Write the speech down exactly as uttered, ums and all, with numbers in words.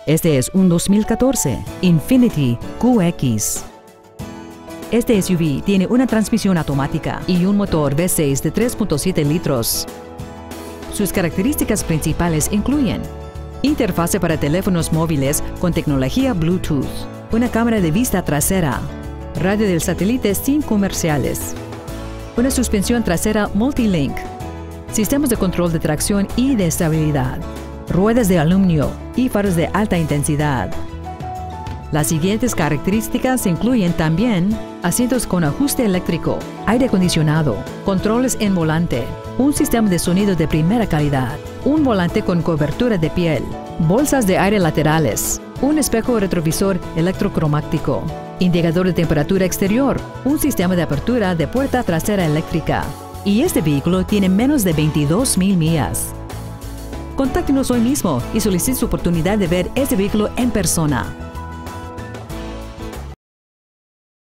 Este es un dos mil catorce Infiniti Q X. Este S U V tiene una transmisión automática y un motor V seis de tres punto siete litros. Sus características principales incluyen interfase para teléfonos móviles con tecnología Bluetooth, una cámara de vista trasera, radio del satélite sin comerciales, una suspensión trasera Multilink, sistemas de control de tracción y de estabilidad, ruedas de aluminio y faros de alta intensidad. Las siguientes características incluyen también asientos con ajuste eléctrico, aire acondicionado, controles en volante, un sistema de sonido de primera calidad, un volante con cobertura de piel, bolsas de aire laterales, un espejo retrovisor electrocromático, indicador de temperatura exterior, un sistema de apertura de puerta trasera eléctrica. Y este vehículo tiene menos de veintidós mil millas. Contáctenos hoy mismo y solicite su oportunidad de ver este vehículo en persona.